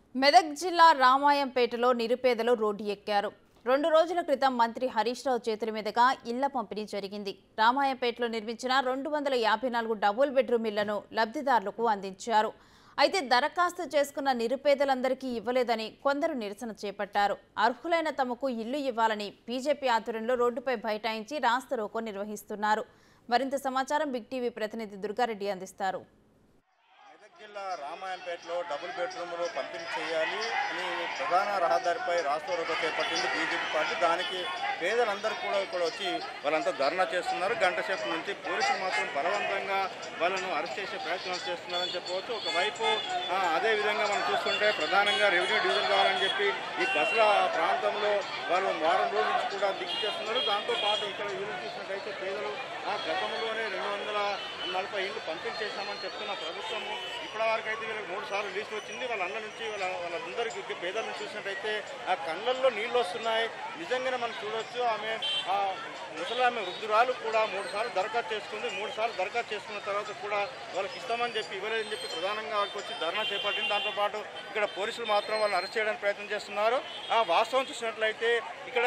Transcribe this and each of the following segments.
మెదక్ జిల్లా రామాయంపేటలో నిరుపేదలు రోడ్డు ఎక్కారు. 2 రోజుల క్రితం మంత్రి హరీష్ రావు చేతుల మీదుగా ఇళ్ల పంపిణీ జరిగింది. రామాయంపేటలో నిర్మించిన 254 డబుల్ బెడ్రూమ్ ఇళ్లను లబ్ధిదారులకు అందించారు. అయితే దరఖాస్తు చేసుకున్న నిరుపేదలందరికీ ఇవ్వలేదని కొందరు నిరసన చేపట్టారు. అర్హులైన తమకు ఇల్లు ఇవ్వాలని బీజేపీ ఆధ్వర్యంలో రోడ్డుపై బైఠాయించి రాస్తారోకో నిర్వహిస్తున్నారు. మరింత సమాచారం బిగ్ టీవీ ప్రతినిధి దుర్గారెడ్డి అందిస్తారు. జిల్లా రామాయంపేటలో డబుల్ బెడ్రూమ్లు పంపిణీ చేయాలి అని ప్రధాన రహదారిపై రాస్తారోకో చేపట్టింది బీజేపీ పార్టీ. దానికి పేదలందరూ కూడా ఇక్కడ వచ్చి వాళ్ళంతా ధర్నా చేస్తున్నారు. గంట సేపు నుంచి పోలీసులు మాత్రం బలవంతంగా వాళ్ళను అరెస్ట్ చేసే ప్రయత్నాలు చేస్తున్నారని చెప్పవచ్చు. ఒకవైపు అదేవిధంగా మనం చూస్తుంటే ప్రధానంగా రెవెన్యూ డివిజన్ కావాలని చెప్పి ఈ బస్సుల ప్రాంతంలో వాళ్ళు వారం రోజుల నుంచి కూడా దిక్కు చేస్తున్నారు. దాంతోపాటు ఇక్కడ ఇల్లు చూసినట్టయితే పేదలు గతంలోనే 240 ఇళ్ళు పంపిణీ చేశామని చెప్తున్న ప్రభుత్వము ఇప్పటివరకు అయితే వీళ్ళకి 3 సార్లు లిస్ట్ వచ్చింది. వాళ్ళందరి నుంచి వాళ్ళందరికీ పేదలను చూసినట్టయితే ఆ కళ్ళల్లో నీళ్ళు వస్తున్నాయి. నిజంగానే మనం చూడవచ్చు. ఆమె ముసలామె వృద్ధురాలు కూడా 3 సార్లు దరఖాస్తు చేసుకుంది. 3 సార్లు దరఖాస్తు చేసుకున్న తర్వాత కూడా వాళ్ళకి ఇస్తామని చెప్పి ఇవ్వలేదని చెప్పి ప్రధానంగా వాళ్ళకి వచ్చి ధర్నా చేపట్టింది. దాంతోపాటు ఇక్కడ పోలీసులు మాత్రం వాళ్ళని అరెస్ట్ చేయడానికి ప్రయత్నం చేస్తున్నారు. వాస్తవం చూసినట్లయితే ఇక్కడ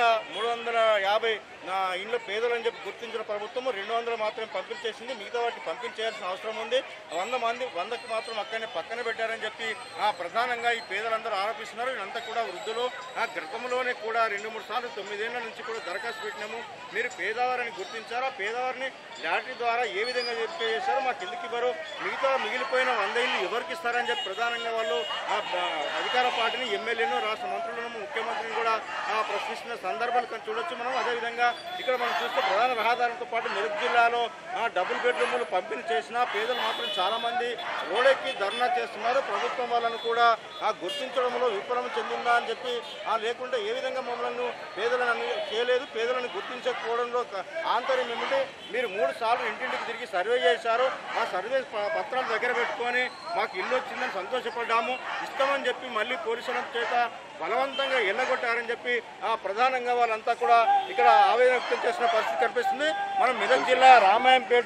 350 ఇంట్లో పేదలని చెప్పి గుర్తించిన ప్రభుత్వం 200 మాత్రమే పంపిణీ చేసింది. మిగతా వాటిని పంపిణీ చేయాల్సిన అవసరం ఉంది. 100కి మాత్రం అక్కడనే పక్కన పెట్టారని చెప్పి ప్రధానంగా ఈ పేదలందరూ ఆరోపిస్తున్నారు. వీళ్ళంతా కూడా వృద్ధులు. గతంలోనే కూడా 2-3 సార్లు 9 ఏళ్ల నుంచి కూడా దరఖాస్తు పెట్టినాము. మీరు పేదవారిని గుర్తించారా? పేదవారిని లాటరీ ద్వారా ఏ విధంగా వెరిఫై చేశారో మాకు ఎందుకు ఇవ్వరు? మిగిలిపోయిన 100 ఇళ్ళు ఎవరికి ఇస్తారని చెప్పి ప్రధానంగా వాళ్ళు అధికార పార్టీని, ఎమ్మెల్యేను, రాష్ట్ర మంత్రులను, ముఖ్యమంత్రిని కూడా ప్రశ్నిస్తున్న సందర్భాలు చూడొచ్చు మనం. అదేవిధంగా ఇక్కడ మనం చూస్తే ప్రధాన రహదారులతో పాటు మెదక్ జిల్లాలో డబుల్ బెడ్రూమ్లు పంపిణీ చేసిన పేదలు మాత్రం చాలామంది రోడ్డెక్కి ధర్నా చేస్తున్నారు. ప్రభుత్వం వాళ్ళను కూడా గుర్తించడంలో విఫలం చెందిందా అని చెప్పి లేకుంటే ఏ విధంగా మమ్మల్ని పేదలను చేయలేదు, పేదలను గుర్తించకపోవడంలో ఆంతర్యం ఏమిటి? మీరు 3 సార్లు ఇంటింటికి తిరిగి సర్వే చేశారు. ఆ సర్వే పత్రాలు దగ్గర పెట్టుకొని మాకు ఇల్లు వచ్చిందని సంతోషపడ్డాము, ఇస్తామని చెప్పి మళ్ళీ పోలీసుల చేత బలవంతంగా ఎల్లగొట్టారని చెప్పి ప్రధానంగా వాళ్ళంతా కూడా ఇక్కడ ఆవేదన వ్యక్తం చేసిన పరిస్థితి కనిపిస్తుంది. మనం మెదక్ జిల్లా రామాయంపేట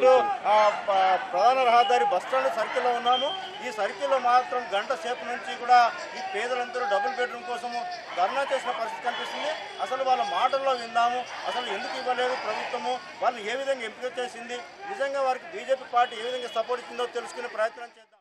ప్రధాన రహదారి బస్టాండ్ సర్కిల్లో ఉన్నాము. ఈ సర్కిల్లో మాత్రం గంట సేపు నుంచి కూడా ఈ పేదలందరూ డబుల్ బెడ్రూమ్ కోసము ధర్నా చేసిన పరిస్థితి కనిపిస్తుంది. అసలు వాళ్ళ మాటల్లో విందాము. అసలు ఎందుకు ఇవ్వలేదు ప్రభుత్వము, వాళ్ళని ఏ విధంగా ఎంపిక చేసింది, నిజంగా వారికి బీజేపీ పార్టీ ఏ విధంగా సపోర్ట్ ఇచ్చిందో తెలుసుకునే ప్రయత్నం చేద్దాం.